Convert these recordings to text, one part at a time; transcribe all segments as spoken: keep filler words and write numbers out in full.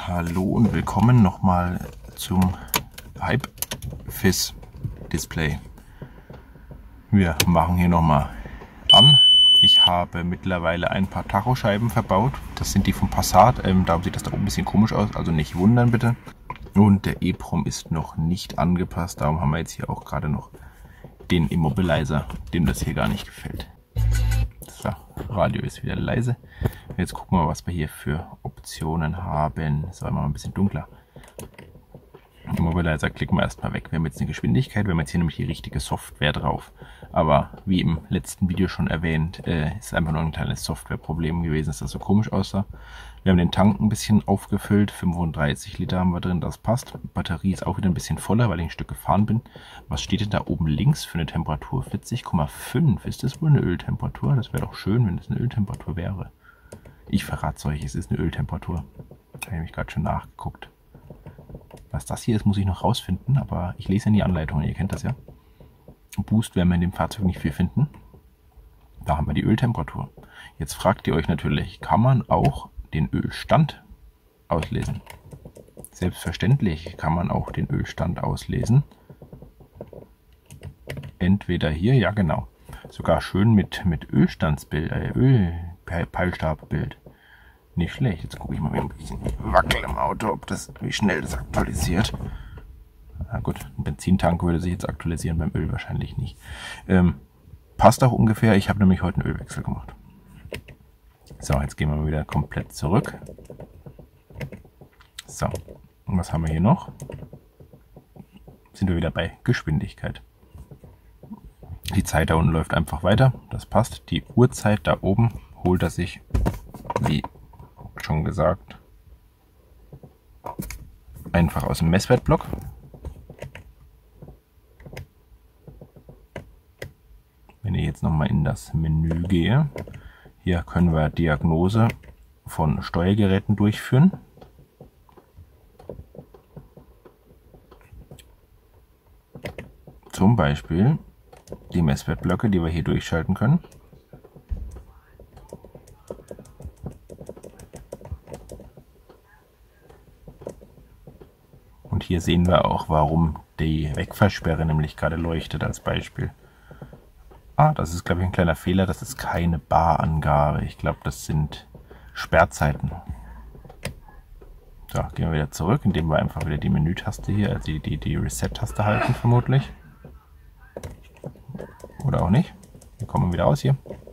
Hallo und willkommen nochmal zum Hype-Fizz Display. Wir machen hier nochmal an. Ich habe mittlerweile ein paar Tachoscheiben verbaut. Das sind die vom Passat. Ähm, darum sieht das da oben ein bisschen komisch aus, also nicht wundern bitte. Und der EEPROM ist noch nicht angepasst. Darum haben wir jetzt hier auch gerade noch den Immobilizer, dem das hier gar nicht gefällt. So, Radio ist wieder leise. Jetzt gucken wir, was wir hier für Optionen haben. So, mal ein bisschen dunkler. Immobilizer klicken wir erstmal weg. Wir haben jetzt eine Geschwindigkeit, wir haben jetzt hier nämlich die richtige Software drauf. Aber wie im letzten Video schon erwähnt, äh, ist einfach nur ein kleines Softwareproblem gewesen, dass das so komisch aussah. Wir haben den Tank ein bisschen aufgefüllt, fünfunddreißig Liter haben wir drin, das passt. Die Batterie ist auch wieder ein bisschen voller, weil ich ein Stück gefahren bin. Was steht denn da oben links für eine Temperatur? vierzig Komma fünf. Ist das wohl eine Öltemperatur? Das wäre doch schön, wenn das eine Öltemperatur wäre. Ich verrate es euch, es ist eine Öltemperatur. Da habe ich nämlich gerade schon nachgeguckt. Was das hier ist, muss ich noch rausfinden, aber ich lese ja die Anleitung, ihr kennt das ja. Boost werden wir in dem Fahrzeug nicht viel finden. Da haben wir die Öltemperatur. Jetzt fragt ihr euch natürlich, kann man auch den Ölstand auslesen? Selbstverständlich kann man auch den Ölstand auslesen. Entweder hier, ja genau, sogar schön mit, mit Ölstandsbild, äh, Ölpeilstabbild. Nicht schlecht. Jetzt gucke ich mal, wie ein bisschen wackel im Auto, ob das, wie schnell das aktualisiert. Na gut, ein Benzintank würde sich jetzt aktualisieren, beim Öl wahrscheinlich nicht. Ähm, passt auch ungefähr. Ich habe nämlich heute einen Ölwechsel gemacht. So, jetzt gehen wir mal wieder komplett zurück. So, und was haben wir hier noch? Sind wir wieder bei Geschwindigkeit. Die Zeit da unten läuft einfach weiter. Das passt. Die Uhrzeit da oben holt er sich, wie schon gesagt, einfach aus dem Messwertblock. Wenn ich jetzt nochmal in das Menü gehe, hier können wir Diagnose von Steuergeräten durchführen. Zum Beispiel die Messwertblöcke, die wir hier durchschalten können. Und hier sehen wir auch, warum die Wegfahrsperre nämlich gerade leuchtet als Beispiel. Ah, das ist, glaube ich, ein kleiner Fehler. Das ist keine Barangabe. Ich glaube, das sind Sperrzeiten. So, gehen wir wieder zurück, indem wir einfach wieder die Menütaste hier, also die, die, die Reset-Taste halten vermutlich. Oder auch nicht. Wir kommen wieder raus hier.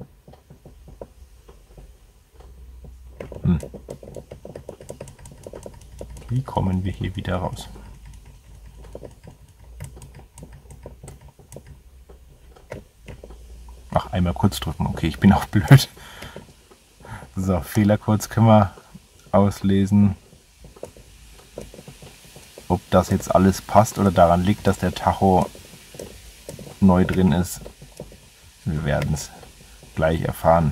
Hm. Wie kommen wir hier wieder raus? Ach, einmal kurz drücken. Okay, ich bin auch blöd. So, Fehler kurz können wir auslesen. Ob das jetzt alles passt oder daran liegt, dass der Tacho neu drin ist. Wir werden es gleich erfahren.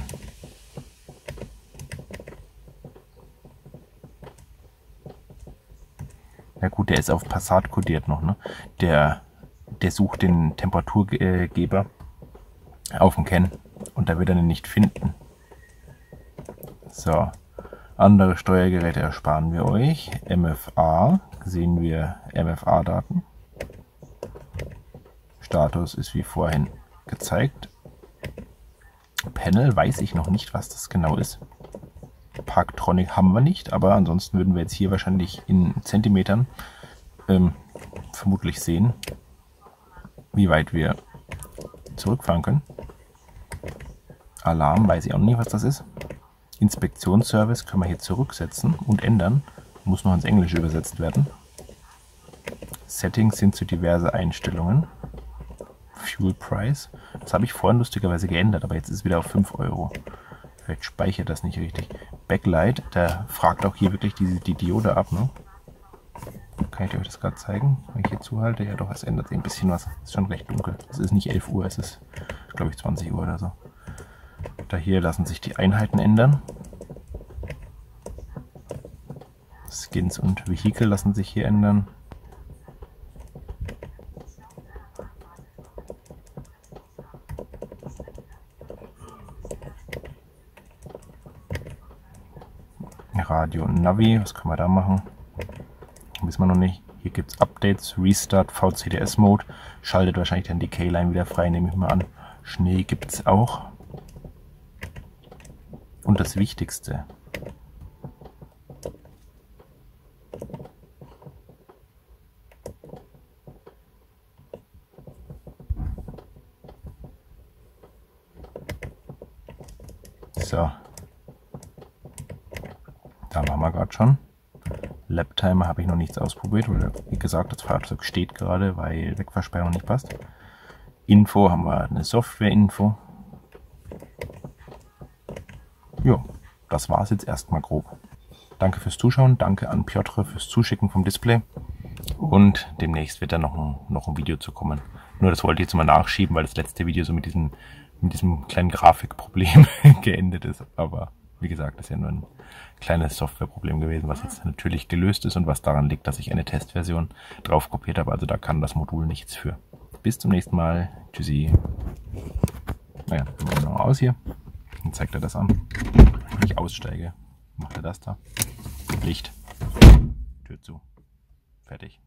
Na gut, der ist auf Passat kodiert noch, ne? Der, der sucht den Temperaturgeber auf dem Ken und da wird er ihn nicht finden. So, andere Steuergeräte ersparen wir euch. M F A, sehen wir M F A-Daten. Status ist wie vorhin gezeigt. Panel weiß ich noch nicht, was das genau ist. Parktronic haben wir nicht, aber ansonsten würden wir jetzt hier wahrscheinlich in Zentimetern ähm, vermutlich sehen, wie weit wir zurückfahren können. Alarm weiß ich auch nicht, was das ist. Inspektionsservice können wir hier zurücksetzen und ändern. Muss noch ins Englische übersetzt werden. Settings sind zu diverse Einstellungen. Fuel Price. Das habe ich vorhin lustigerweise geändert, aber jetzt ist es wieder auf fünf Euro. Vielleicht speichert das nicht richtig. Backlight, der fragt auch hier wirklich die, die Diode ab. Ne? Kann ich euch das gerade zeigen, wenn ich hier zuhalte? Ja doch, es ändert sich ein bisschen was. Es ist schon recht dunkel. Es ist nicht elf Uhr, es ist, glaube ich, zwanzig Uhr oder so. Da hier lassen sich die Einheiten ändern. Skins und Vehikel lassen sich hier ändern. Radio und Navi. Was können wir da machen? Wissen wir noch nicht. Hier gibt es Updates, Restart, V C D S-Mode. Schaltet wahrscheinlich dann die K-Line wieder frei, nehme ich mal an. Schnee gibt es auch. Und das Wichtigste. So. Da waren wir gerade schon. Laptimer habe ich noch nichts ausprobiert, weil, wie gesagt, das Fahrzeug steht gerade, weil Wegfahrsperrung nicht passt. Info haben wir eine Software-Info. Jo, das war es jetzt erstmal grob. Danke fürs Zuschauen, danke an Piotr fürs Zuschicken vom Display. Und demnächst wird da noch ein, noch ein Video zu kommen. Nur das wollte ich jetzt mal nachschieben, weil das letzte Video so mit diesem, mit diesem kleinen Grafikproblem geendet ist. Aber wie gesagt, das ist ja nur ein kleines Softwareproblem gewesen, was jetzt natürlich gelöst ist und was daran liegt, dass ich eine Testversion drauf kopiert habe. Also da kann das Modul nichts für. Bis zum nächsten Mal. Tschüssi. Naja, wir machen noch aus hier. Dann zeigt er das an. Wenn ich aussteige, macht er das da. Licht. Tür zu. Fertig.